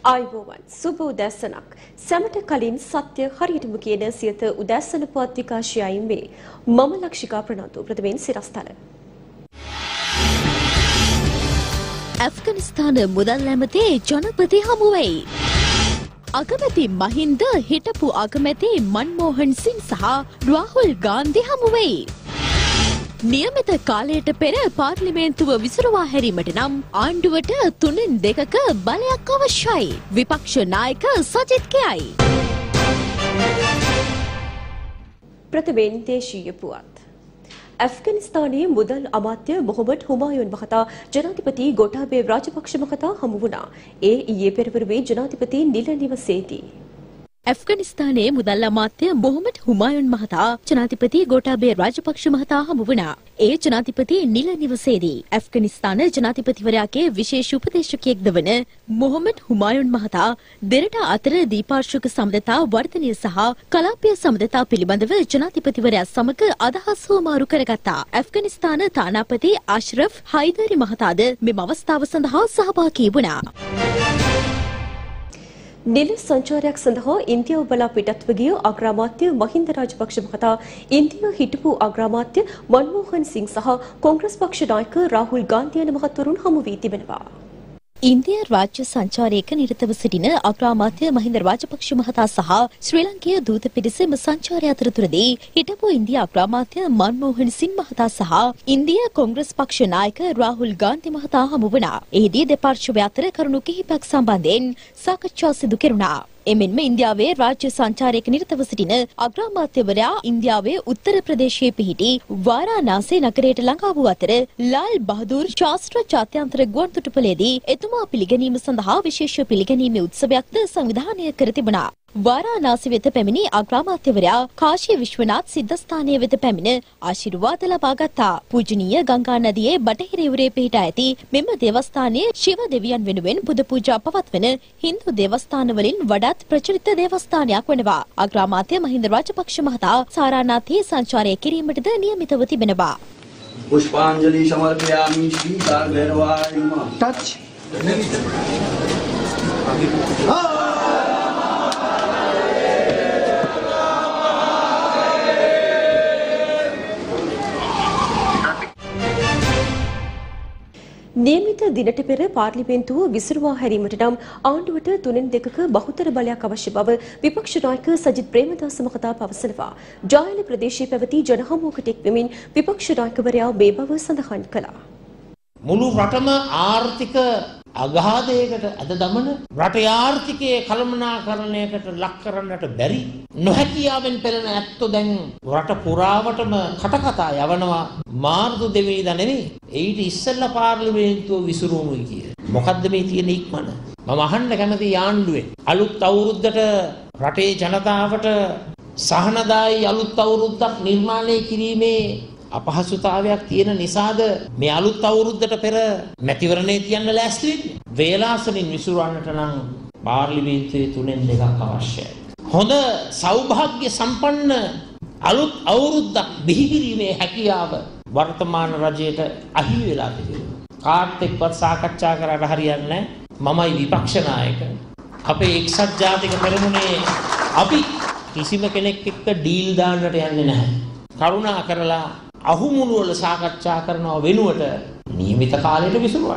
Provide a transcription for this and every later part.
ආයුබෝවන් සුබ උදැසනක් සැමට කලින් සත්‍ය හරියටම කියන සියත උදැසන පුවත් විකාශයයි මේ මම ලක්ෂිකා ප්‍රනාන්දු ප්‍රථමයෙන් සිරස්තල ඇෆ්ගනිස්තාන මුදල් ඇමති ජනපති හමු වෙයි. අගමැති මහින්ද හිටපු අගමැති මන්මෝහන් සිං සහ රාහුල් ගාන්ධි හමු වෙයි. නියමිත කාලයට පෙර පාර්ලිමේන්තුව විසිරුවා හැරීමට නම් ආණ්ඩුවට 3/2ක බලයක් අවශ්‍යයි. විපක්ෂ නායක සජිත් කියයි. ප්‍රථමයෙන් දේශීය පුවත්. ඇෆ්ගනිස්තානයේ මුදල් අමාත්‍ය මොහොමඩ් හුමායුන් මහතා ජනාධිපති ගෝඨාභය රාජපක්ෂ මහතා හමු වුණා. ඒ ඊයේ පෙරවරුවේ ජනාධිපති නිල නිවසේදී ඇෆ්ගනිස්තානයේ මුදල් අමාත්‍ය මොහොමඩ් හුමායුන් මහතා ජනාධිපති ගෝඨාභය රාජපක්ෂ මහතා හමු වුණා. ඒ ජනාධිපති නිල නිවසේදී ඇෆ්ගනිස්තාන ජනාධිපතිවරයාගේ විශේෂ උපදේශකයෙක්ද වන මොහොමඩ් හුමායුන් මහතා දෙරට අතර දීපාර්ශ්වික සම්බන්ධතා වර්ධනය සහ කලාපීය සම්බන්ධතා පිළිබඳව ජනාධිපතිවරයා සමග අදහස් හුවමාරු කරගත්තා. ඇෆ්ගනිස්තාන තානාපති අශ්රෆ් හයිදරි මහතාද මෙම අවස්ථාව සඳහා සහභාගී වුණා. නිල සංචාරයක් සඳහා ඉන්දියාව බලා පිටත්ව ගිය අග්‍රාමාත්‍ය මහින්ද රාජපක්ෂ මහතා ඉන්දියා හිටපු අග්‍රාමාත්‍ය මන්මෝහන් සිං සහ කොංග්‍රස් පක්ෂ නායක රාහුල් ගාන්ධි යන මහත්වරුන් හමු වී තිබෙනවා. ඉන්දියා රාජ්‍ය සංචාරයක නිරතව සිටින අග්‍රාමාත්‍ය මහින්ද රාජපක්ෂ මහතා සහ ශ්‍රී ලංකීය දූත පිරිස සංචාරය අතරතුරදී හිටපු ඉන්දියා අග්‍රාමාත්‍ය මන්මෝහන් සිං මහතා සහ ඉන්දියා කොංග්‍රස් පක්ෂ නායක රාහුල් ගාන්ධි මහතා හමු වුණා. එහිදී දෙපාර්ශ්වය අතර කරුණු කිහිපයක් සම්බන්ධයෙන් සාකච්ඡා සිදු කෙරුණා. එමෙන්ම ඉන්දියාවේ රාජ්‍ය සංචාරයක නිරතව සිටින අග්‍රාමාත්‍යවරයා ඉන්දියාවේ උත්තර ප්‍රදේශයේ පිහිටි වාරාණසී නගරයට ළඟා වූ අතර ලාල් බහදූර් ශාස්ත්‍ර ජාත්‍යන්තර ගුවන්තොටුපළේදී එතුමා පිළිගැනීම සඳහා විශේෂ පිළිගැනීමේ උත්සවයක්ද සංවිධානය කර තිබුණා. වාරාණසී වෙත පැමිණි අග්‍රාමාත්‍යවරයා කාශී විශ්වනාථ සිද්ධාස්ථානය වෙත පැමිණ ආශිර්වාද ලබා ගත්තා. පූජනීය ගංගා නදියේ බටහිර යුරේ පිහිටා ඇති මෙම දේවස්ථානයේ ශිව දෙවියන් වෙනුවෙන් පුද පූජා පවත්වන හින්දු දේවස්ථාන වලින් වඩාත් ප්‍රචලිත දේවස්ථානයක් වෙනවා. අග්‍රාමාත්‍ය මහින්ද රාජපක්ෂ මහතා සාරානාථී සංචාරය කිරීමටද නියමිතව තිබෙනවා. පුෂ්පාංජලි සමර්පයාමි ශ්‍රී කාර්යවාය නමः. ටච් නියමිත දිනට පෙර පාර්ලිමේන්තුව විසිරුවා හැරීමට නම් ආණ්ඩුවට 3/2ක බහුතර බලයක් අවශ්‍ය බව විපක්ෂ නායක සජිත් ප්‍රේමදාස මහතා පවසනවා. ජායල ප්‍රදේශයේ පැවති ජනහමුවකට එක්වෙමින් විපක්ෂ නායකවරයා මේ බව සඳහන් කළා. මුළු රටම ආර්ථික අගාධයකට අද දමන රටේ ආර්ථිකයේ කළමනාකරණයකට ලක් කරන්නට බැරි නොහැකියාවෙන් පෙළෙන ඇත්තෝ දැන් රට පුරාවටම කටකතා යවනවා මාර්තු දෙවෙනිදා නෙවෙයි ඊට ඉස්සෙල්ලා පාර්ලිමේන්තුව විසිරුණුයි කිය. මොකද්ද මේ තියෙන ඉක්මන? මම අහන්න කැමති ආණ්ඩුවෙන් අලුත් අවුරුද්දට රටේ ජනතාවට සහනදායී අලුත් අවුරුද්දක් නිර්මාණය කිරීමේ අපහසුතාවයක් තියෙන නිසාද මේ අලුත් අවුරුද්දට පෙර මැතිවරණේ තියන්න ලෑස්ති වෙන්නේ? වේලාසනින් විසිරවන්නට නම් පාර්ලිමේන්තුවේ 3/2ක් අවශ්‍යයි. හොඳ සෞභාග්‍ය සම්පන්න අලුත් අවුරුද්දක් බිහි කිරීමේ හැකියාව වර්තමාන රජයට අහිමි වෙලා තිබෙනවා. කාත් එක්කවත් සාකච්ඡා කරලා හරියන්නේ නැහැ. මමයි විපක්ෂ නායක. අපේ එක්සත් ජාතික පෙරමුණේ අපි කිසිම කෙනෙක් එක්ක ඩීල් දාන්නට යන්නේ නැහැ. කරුණා කරලා අහුමුණු වල සාකච්ඡා කරනව වෙනුවට නියමිත කාලයට විසිරුවන්න.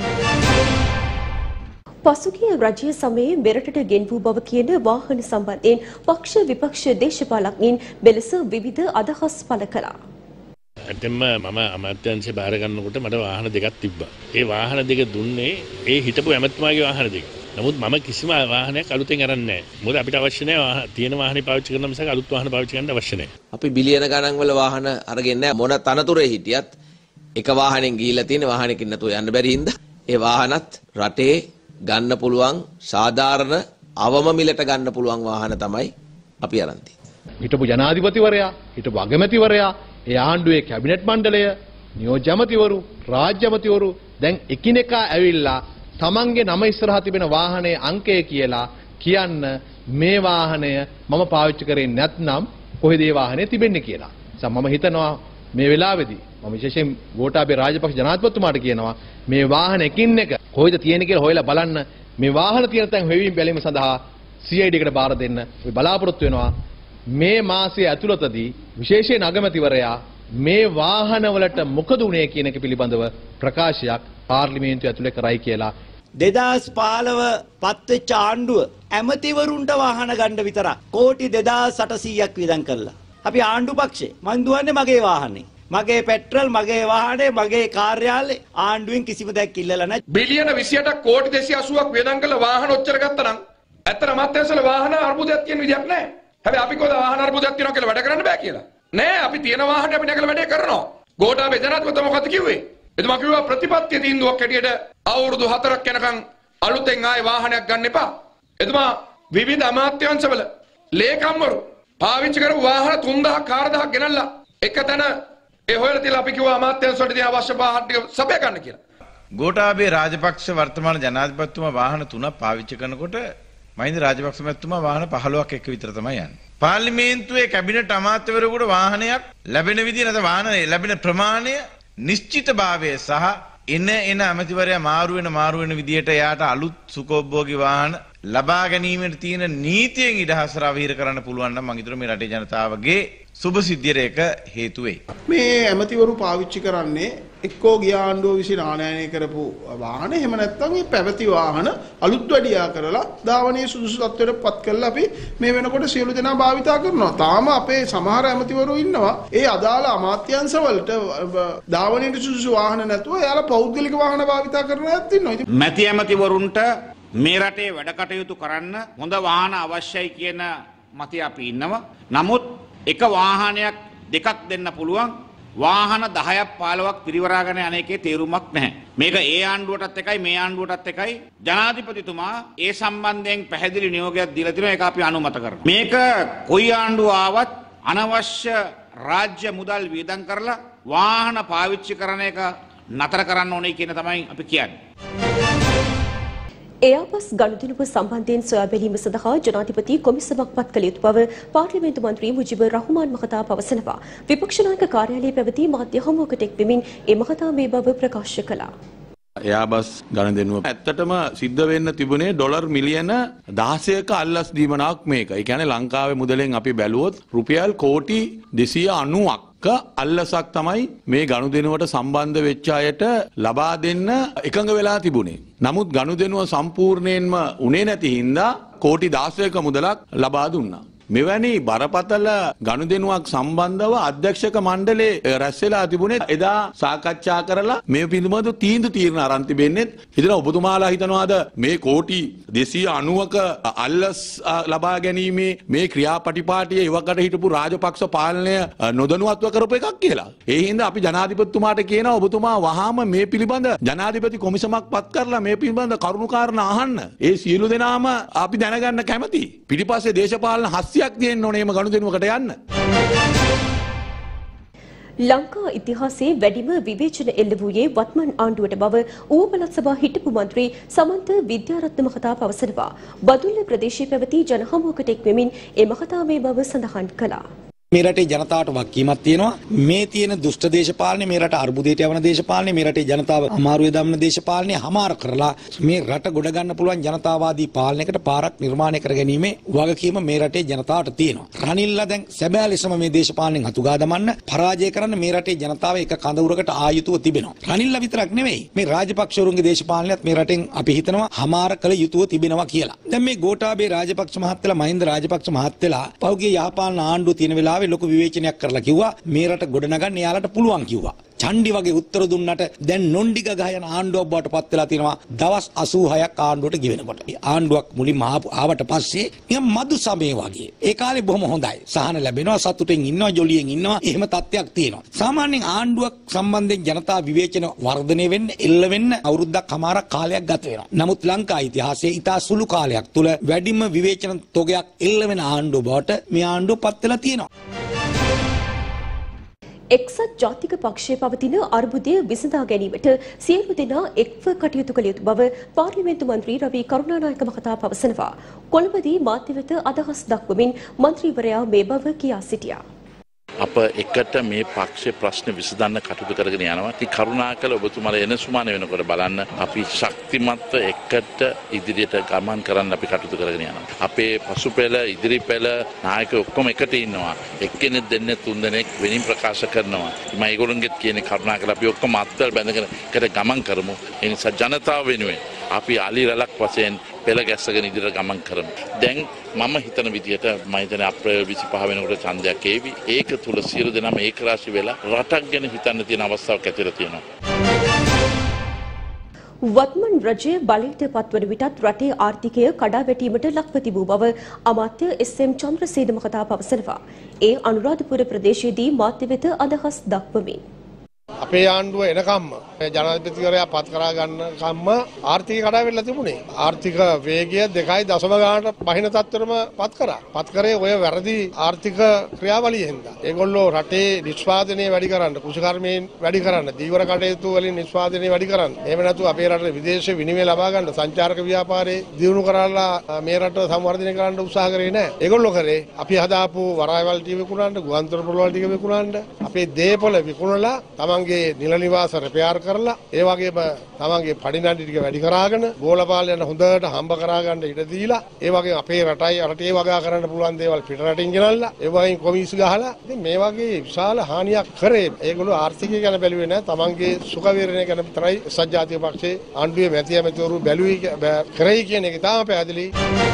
පසුගිය රජය සමයේ මෙරටට ගෙන වූ බව කියන වාහන සම්බන්ධයෙන් පක්ෂ විපක්ෂ දේශපාලඥයින් මෙලෙස විවිධ අදහස් පළ කළා. ඇත්තම මම අමාත්‍යාංශය බාර ගන්නකොට මට වාහන දෙකක් තිබ්බා. ඒ වාහන දෙක දුන්නේ ඒ හිටපු ඇමතුමාගේ වාහන දෙක. නමුත් මම කිසිම වාහනයක් අලුතෙන් අරන් නැහැ. මොකද අපිට අවශ්‍ය නැහැ තියෙන වාහනේ පාවිච්චි කරන මිසක අලුත් වාහන පාවිච්චි කරන්න අවශ්‍ය නැහැ. අපි බිලියන ගණන් වල වාහන අරගෙන නැහැ. මොන තනතුරේ හිටියත් එක වාහනෙන් ගිහිල්ලා තියෙන වාහනකින් නැතුව යන්න බැරි හින්දා ඒ වාහනත් රටේ ගන්න පුළුවන් සාධාරණ අවම මිලට ගන්න පුළුවන් වාහන තමයි අපි අරන් තියෙන්නේ. හිටපු ජනාධිපතිවරයා, හිටපු අගමැතිවරයා, ඒ ආණ්ඩුවේ කැබිනට් මණ්ඩලය, නියෝජ්‍ය ඇමතිවරු, රාජ්‍ය ඇමතිවරු දැන් එකිනෙකා ඇවිල්ලා තමන්ගේ නම ඉස්සරහා තිබෙන වාහනේ අංකය කියලා කියන්න මේ වාහනය මම පාවිච්චි කරේ නැත්නම් කොහෙද මේ වාහනේ තිබෙන්නේ කියලා. මම හිතනවා මේ වෙලාවේදී මම විශේෂයෙන් ගෝඨාභය රාජපක්ෂ ජනාධිපතිතුමාට කියනවා මේ වාහන එකින් එක කොහෙද තියෙන්නේ කියලා හොයලා බලන්න මේ වාහන තියෙන තැන් හොයවීම බැලීම සඳහා CID එකට බාර දෙන්න අපි බලාපොරොත්තු වෙනවා. මේ මාසයේ ඇතුළතදී විශේෂයෙන් අගමැතිවරයා මේ වාහනවලට මොකද උනේ කියන එක පිළිබඳව ප්‍රකාශයක් පාර්ලිමේන්තුව ඇතුලේ කරයි කියලා 2015 පත්වෙච්ච ආණ්ඩුව ඇමතිවරුන්ට වාහන ගන්න විතරක් කෝටි 2800ක් වියදම් කළා. අපි ආණ්ඩු පක්ෂේ මං දුවන්නේ මගේ වාහනේ. මගේ පෙට්‍රල් මගේ වාහනේ මගේ කාර්යාලේ ආණ්ඩුවෙන් කිසිම දෙයක් ඉල්ලලා නැහැ. බිලියන 28ක් කෝටි 280ක් වියදම් කළ වාහන ඔච්චර ගත්තා නම් ඇත්තට අමාත්‍යාංශවල වාහන අර්බුදයක් තියෙන විදියක් නැහැ. හැබැයි අපි කොහොමද වාහන අර්බුදයක් තියෙනවා කියලා වැඩ කරන්න බෑ කියලා. නෑ අපි තියෙන වාහනේ අපි නැගලා වැඩේ කරනවා. ගෝඨාභය ජනාධිපතිතුමා මොකද කිව්වේ? එතුමා කිව්වා ප්‍රතිපත්ති තීන්දුවක් හැටියට අවුරුදු 4ක් යනකම් අලුතෙන් ආයේ වාහනයක් ගන්න එපා. එතුමා විවිධ අමාත්‍යාංශවල ලේකම්වරු පාවිච්චි කරපු වාහන 3000ක් 4000ක් ගෙනල්ලා එකතැන ඒ හොයලා තියලා අපි කිව්වා අමාත්‍යාංශවලට තියෙන අවශ්‍ය වාහන ටික සපයා ගන්න කියලා. ගෝඨාභය රාජපක්ෂ වර්තමාන ජනාධිපතිතුමා වාහන 3ක් පාවිච්චි කරනකොට මහින්ද රාජපක්ෂ මහත්මයා වාහන 15ක් එක්ක විතර තමයි යන්නේ. පාර්ලිමේන්තුවේ කැබිනට් අමාත්‍යවරයෙකුට වාහනයක් ලැබෙන විදිහ නැත්නම් වාහන ලැබෙන ප්‍රමාණය නිශ්චිතභාවය සහ එන අමාත්‍යවරයා මාරු වෙන විදිහට එයාට අලුත් සුඛෝපභෝගී වාහන ලබා ගැනීමට තියෙන නීතියෙන් ඉඩහසර අවහිර කරන්න පුළුවන් නම් මම හිතනවා මේ රටේ ජනතාවගේ සුබ සිද්ධියට ඒක හේතු වෙයි. මේ ඇමතිවරු පාවිච්චි කරන්නේ එක්කෝ ගිය ආණ්ඩුව විසින් ආනයනය කරපු වාහන එහෙම නැත්නම් මේ පැවති වාහන අලුත් වැඩියා කරලා ධාවනයේ සුදුසු තත්ත්වයට පත් කරලා අපි මේ වෙනකොට සියලු දෙනා භාවිතා කරනවා. තාම අපේ සමහර ඇමතිවරු ඉන්නවා ඒ අදාළ අමාත්‍යාංශ වලට ධාවනයේ සුදුසු වාහන නැතුව එයාලා පෞද්ගලික වාහන භාවිතා කරන අයත් ඉන්නවා. මැති ඇමතිවරුන්ට මේ රටේ වැඩ කටයුතු කරන්න හොඳ වාහන අවශ්‍යයි කියන මතය අපි ඉන්නවා. නමුත් එක වාහනයක් දෙකක් දෙන්න පුළුවන්. වාහන 10ක් 15ක් පිරිවරාගෙන යන එකේ තේරුමක් නැහැ. මේක ඒ ආණ්ඩුවටත් එකයි මේ ආණ්ඩුවටත් එකයි. ජනාධිපතිතුමා ඒ සම්බන්ධයෙන් පැහැදිලි නියෝගයක් දීලා තිනවා. ඒක අපි අනුමත කරනවා. මේක කොයි ආණ්ඩුව ආවත් අනවශ්‍ය රාජ්‍ය මුදල් වියදම් කරලා වාහන පාවිච්චි කරන එක නතර කරන්න ඕනේ කියන තමයි අපි කියන්නේ. එයාපස් ගනුදෙනුව සම්බන්ධයෙන් සොයා බැලීම සඳහා ජනාධිපති කොමිසමක් පත් කළ යුතු බව පාර්ලිමේන්තු මන්ත්‍රී මුජිබුර් රහ්මාන් මහතා පවසනවා. විපක්ෂ නායක කාර්යාලයේ පැවති මාධ්‍ය හමුවකට එක්වෙමින් ඒ මහතා මේ බව ප්‍රකාශ කළා. එයාබස් ගනුදෙනුව ඇත්තටම සිද්ධ වෙන්න තිබුණේ ඩොලර් මිලියන 16ක අල්ලස් දීමනාවක් මේක. ඒ කියන්නේ ලංකාවේ මුදලෙන් අපි බැලුවොත් රුපියල් කෝටි 290ක් අල්ලසක් තමයි මේ ගනුදෙනුවට සම්බන්ධ වෙච්ච අයට ලබා දෙන්න එකඟ වෙලා තිබුණේ. නමුත් ගනුදෙනුව සම්පූර්ණයෙන්ම උනේ නැති හින්දා කෝටි 16ක මුදලක් ලබා දුන්නා. මෙවැනි බරපතල ගනුදෙනුවක් සම්බන්ධව අධ්‍යක්ෂක මණ්ඩලයේ රැස් වෙලා තිබුණේ එදා සාකච්ඡා කරලා මේ පිළිබඳව තීන්දුව අරන් තිබෙන්නේ. ඉතින් ඔබතුමාලා හිතනවාද මේ කෝටි 290ක අල්ලස් ලබා ගැනීමේ මේ ක්‍රියාපටිපාටිය ඉවකට හිටපු රාජපක්ෂ පාලනය නොදැනුවත්ව කරපු එකක් කියලා. ඒ හින්දා අපි ජනාධිපතිතුමාට කියනවා ඔබතුමා වහාම මේ පිළිබඳ ජනාධිපති කොමිසමක් පත් කරලා මේ පිළිබඳ කරුණු කාරණා අහන්න. ඒ සියලු දෙනාම අපි දැනගන්න කැමතියි. පිටිපස්සේ දේශපාලන යක් තියෙන්න ඕනේම ගනුදෙනුවකට යන්න. ලංකා ඉතිහාසයේ වැඩිම විවේචන එල්ල වූයේ වත්මන් ආණ්ඩුවට බව ඌව පළාත් සභා හිටපු මන්ත්‍රී සමන්ත විද්‍යාරත්න මහතා පවසනවා. බදුල්ල ප්‍රදේශයේ පැවති ජනහමුවකට එක්වෙමින් ඒ මහතා මේ බව සඳහන් කළා. මේ රටේ ජනතාවට වගකීමක් තියෙනවා. මේ තියෙන දුෂ්ට දේශපාලනය, මේ රට අර්බුදයට යවන දේශපාලනය, මේ රටේ ජනතාව අමාරුවේ දමන දේශපාලනය හමාර කරලා මේ රට ගොඩ ගන්න පුළුවන් ජනතාවාදී පාලනයකට පාරක් නිර්මාණය කර ගැනීමේ වගකීම මේ රටේ ජනතාවට තියෙනවා. රනිල්ලා දැන් සැබෑ ලෙසම මේ දේශපාලනයෙන් අතුගා දමන්න, පරාජය කරන්න මේ රටේ ජනතාව එක කඳවුරකට ආයුතුව තිබෙනවා. රනිල්ලා විතරක් නෙවෙයි, මේ රාජපක්ෂවරුන්ගේ දේශපාලනයත් මේ රටෙන් අපි හිතනවා හමාර කළ යුතුව තිබෙනවා කියලා. දැන් මේ ගෝඨාභය රාජපක්ෂ මහත්තයලා, මහින්ද රාජපක්ෂ මහත්තයලා පෞගේ යහපාලන ආණ්ඩුව තියෙන වෙලාවේ ලොකු විවේචනයක් කරලා කිව්වා මේ රට ගොඩනගන්න එයාලට පුළුවන් කිව්වා. චණ්ඩි වගේ උත්තර දුන්නට දැන් නොන්ඩිග ගහයන ආණ්ඩුවක් බවට පත් වෙලා තිනවා දවස් 86ක් ආණ්ඩුවට ගෙවෙනකොට. ආණ්ඩුවක් මුලින්ම ආවට පස්සේ නිකන් මදු සමේ වගේ. ඒ කාලේ බොහොම හොඳයි. සහන ලැබෙනවා, සතුටෙන් ඉන්නවා, ජොලියෙන් ඉන්නවා. එහෙම තත්ත්වයක් තියෙනවා. සාමාන්‍යයෙන් ආණ්ඩුවක් සම්බන්ධයෙන් ජනතා විවේචන වර්ධනය වෙන්න, එල්ල වෙන්න අවුරුද්දක් හමාරක් කාලයක් ගත වෙනවා. නමුත් ලංකා ඉතිහාසයේ ඉතා සුළු කාලයක් තුල වැඩිම විවේචන තොගයක් එල්ල වෙන ආණ්ඩුව බවට මේ ආණ්ඩුව පත් වෙලා තියෙනවා. එක්සත් ජාතික පක්ෂයේ පවතින අර්බුදය විසඳා ගැනීමට සියලු දෙනා එක්ව කටයුතු කළ යුතු බව පාර්ලිමේන්තු මන්ත්‍රී රවි කරුණානායක මහතා පවසනවා. කොළඹදී මාධ්‍ය වෙත අදහස් දක්වමින් මන්ත්‍රීවරයා මේ බව කියා සිටියා. අප එකට මේ පක්ෂේ ප්‍රශ්න විසඳන්න කටයුතු කරගෙන යනවා. ඉතින් කරුණාකර ඔබතුමාලා එන සුමාන වෙනකොට බලන්න අපි ශක්තිමත්ව එකට ඉදිරියට ගමන් කරන්න අපි කටයුතු කරගෙන යනවා. අපේ පසුපෙළ ඉදිරිපෙළ නායකයෝ ඔක්කොම එකට ඉන්නවා. එක්කෙනෙක් දෙන්නේ තුන් දෙනෙක් වෙනින් ප්‍රකාශ කරනවා. මම ඒගොල්ලන්ගෙත් කියන්නේ කරුණාකර අපි ඔක්කොම අත්වල බැඳගෙන එකට ගමන් කරමු. ඒ නිසා ජනතාව වෙනුවෙන් අපි අලි රැලක් වශයෙන් පෙළ ගැස්සගෙන ඉදිරියට ගමන් කරමු. දැන් මම හිතන විදිහට මම හිතන්නේ අප්‍රේල් 25 වෙනකොට ඡන්දයක් ඒවි. ඒක තුල සියලු දෙනාම ඒකරාශී වෙලා රටක් ගැන හිතන්න තියෙන අවස්ථාවක් ඇතිලා තියෙනවා. වත්මන් රජය බලයට පත්වන විටත් රටේ ආර්ථිකය කඩාවැටීමට ලක්ව තිබූ බව අමාත්‍ය එස්.එම්. චන්ද්‍රසේන මහතා පවසනවා. ඒ අනුරාධපුර ප්‍රදේශයේදී මාධ්‍ය වෙත අදහස් දක්වමින් අපේ ආණ්ඩුව එනකම්ම ජනාධිපතිවරයා පත් කරා ගන්නකම්ම ආර්ථික කඩාවැටලා තිබුණේ. ආර්ථික වේගය 2.0 ගානට බහින තත්ත්වෙම පත් කරා. පත් කරේ ඔය වැරදි ආර්ථික ක්‍රියාවලිය හින්දා. ඒගොල්ලෝ රටේ නිෂ්පාදනය වැඩි කරන්න, කෘෂිකර්මයෙන් වැඩි කරන්න, දීවර කටයුතු වලින් නිෂ්පාදනය වැඩි කරන්න. එහෙම නැතු අපේ රටේ විදේශ විනිමය ලබා ගන්න සංචාරක ව්‍යාපාරේ දියුණු කරලා මේ රට සංවර්ධනය කරන්න උත්සාහ කරේ නැහැ. ඒගොල්ලෝ කරේ අපි හදාපු වරායවල් ටික විකුණන්න, ගුවන්තොටුපළ වල ටික විකුණන්න, අපේ දේපොළ විකුණලා තමන්ගේ නිල නිවාස රිපෙයාර් කරලා ඒ වගේම තමන්ගේ පඩිනඩි ටික වැඩි කරාගෙන ගෝලපාල යන හොඳට හම්බ කරාගන්න ඉඩ දීලා ඒ වගේ අපේ රටයි රටේ වගා කරන්න පුළුවන් දේවල් පිට රටින් ගෙනල්ලා ඒ වගේම කොමිස් ගහලා ඉතින් මේ වගේ විශාල හානියක් කරේ. ඒගොල්ලෝ ආර්ථිකය ගැන බැලුවේ නැහැ. තමන්ගේ සුඛ විහරණය ගැන විතරයි සජ්ජාතික පක්ෂේ ආණ්ඩුවේ මැති ඇමතිවරු බැලුවේ කරේ කියන එක තාම පැහැදිලි.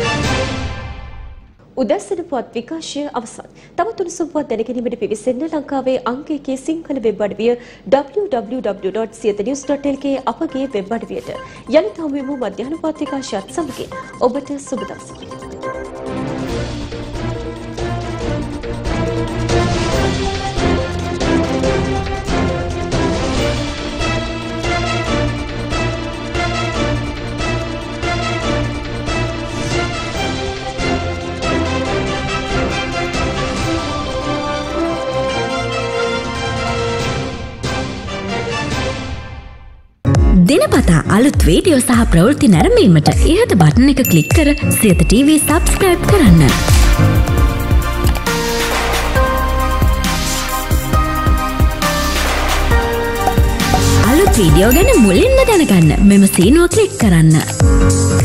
උදැසන පුවත් විකාශය අවසන්. තවත් උණුසුම් පුවත් දැනගැනීමට පිවිසෙන්න ලංකාවේ අංක 1 සිංහල වෙබ් අඩවිය www.siyanews.lk අපගේ වෙබ් අඩවියට. යලිත් හමු වෙමු මධ්‍යහ්න පුවත් විකාශයත් සමගින්. ඔබට සුබ දවසක්. දිනපතා අලුත් වීඩියෝ සහ ප්‍රවෘත්ති නැරඹීමට ඉහත බටන් එක ක්ලික් කර සියත TV සබ්ස්ක්‍රයිබ් කරන්න. අලුත් වීඩියෝ ගැන මුලින්ම දැනගන්න මෙම සීනුව ක්ලික් කරන්න.